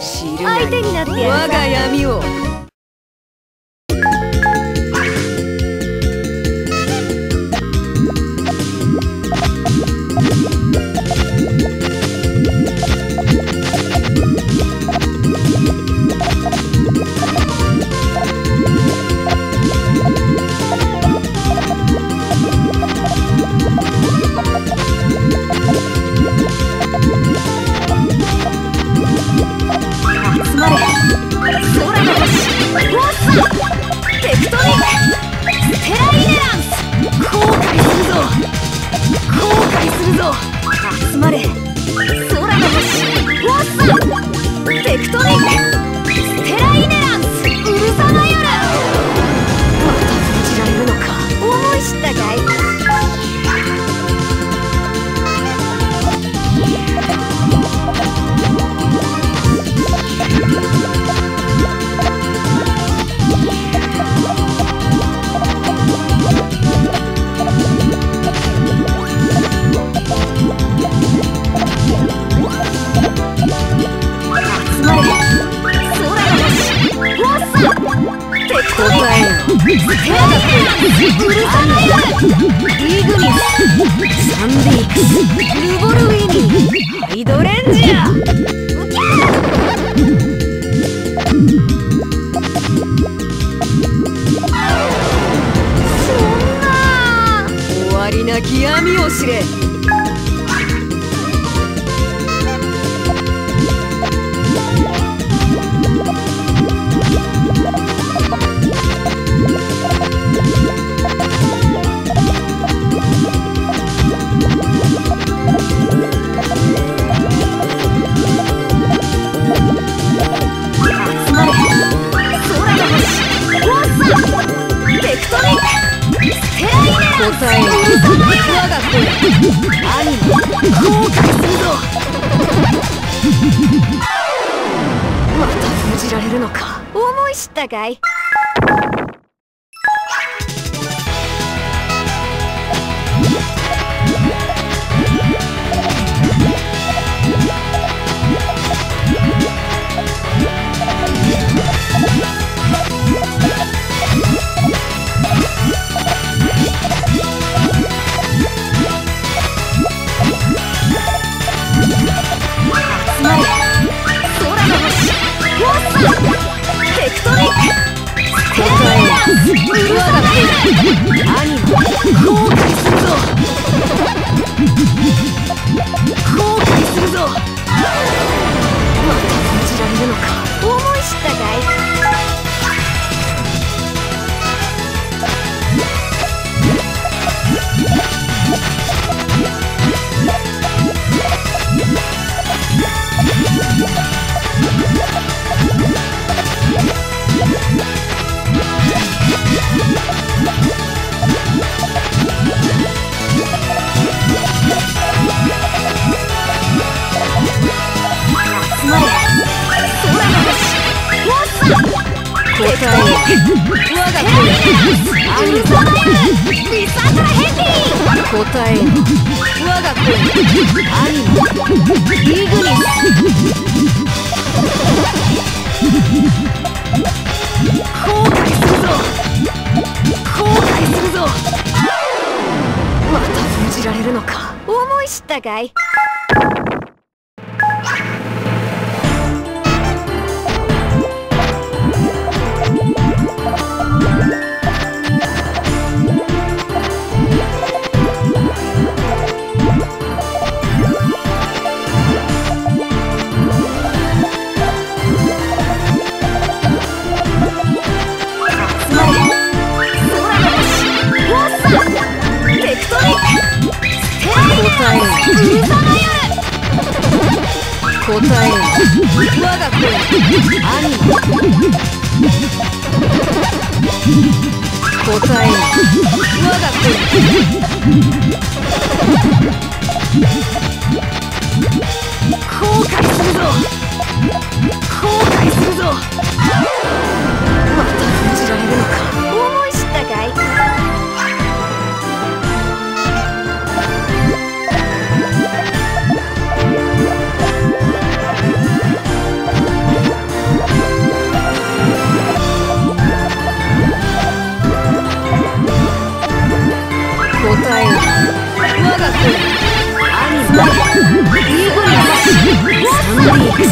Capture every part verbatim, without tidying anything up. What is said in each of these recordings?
相手になってやる。我が闇を。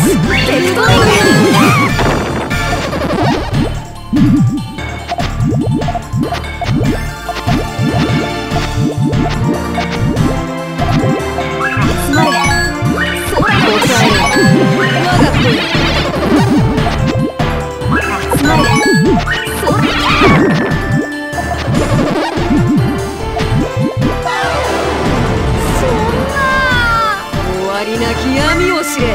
テクトニッ集まれ空の星我が子よ集まれ空そんな終わりなき闇を知れ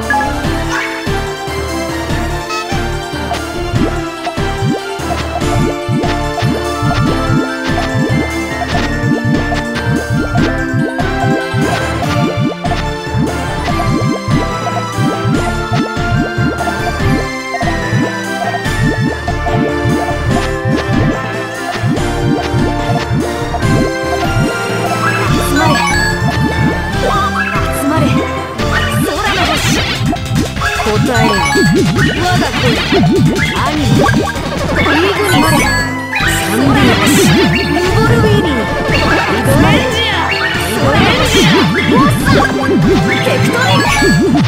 答えよ我が子よアニメリーグにまでサンディアスルボルウィーニーリドレンジャーリドレンジャーボッサテクトニック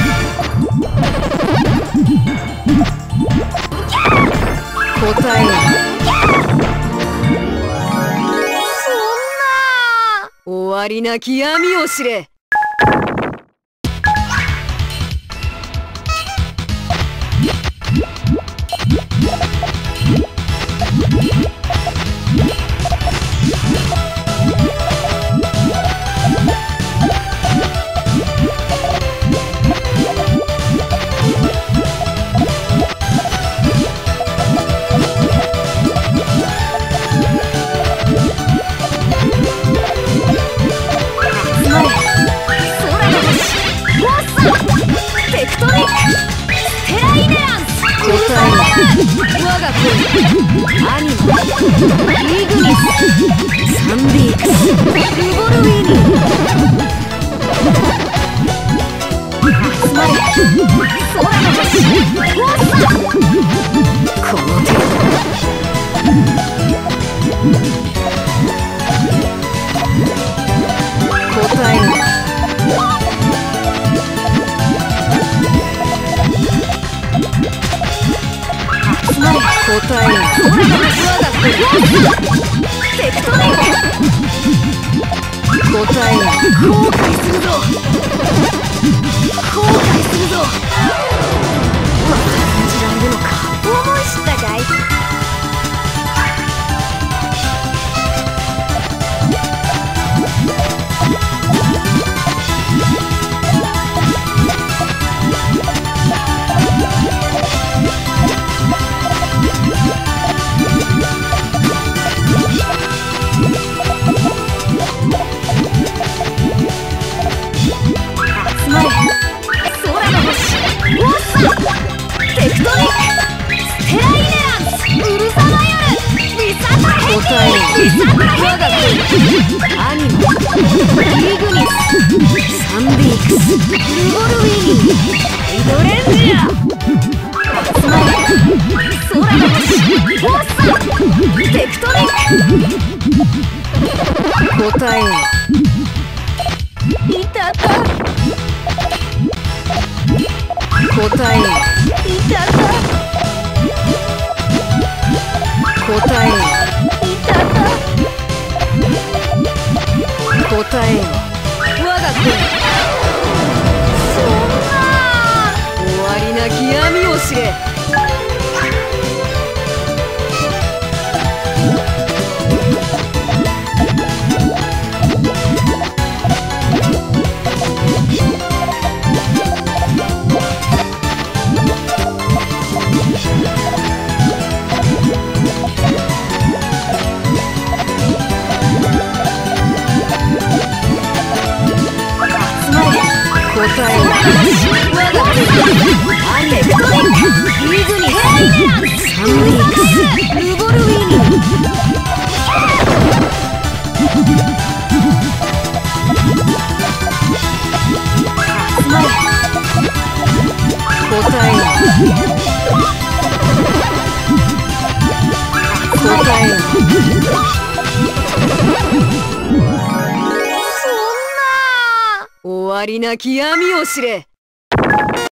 答えよそんな終わりなき闇を知れ我が子アニメイグニスサンディークスルボルウィーニー集まれ空の星ボッサこの手答えろ答えよ我が子テクトニック答えよ後悔するぞ後悔するぞまた感じられるのか思い知ったかい答えよ我が子アニメリーグニスサンディークスルボルウィーニーリドレンジャー集まれ空の星ボッサテクトニック答えよいたた答えよいたた答えよ答えよ我が子そんな終わりなき闇を知れ答えよ我が子アニメテクトニックリーグニスサンディークスルボルウィーニー集まれ答えよ答えよ終わりなき闇を知れ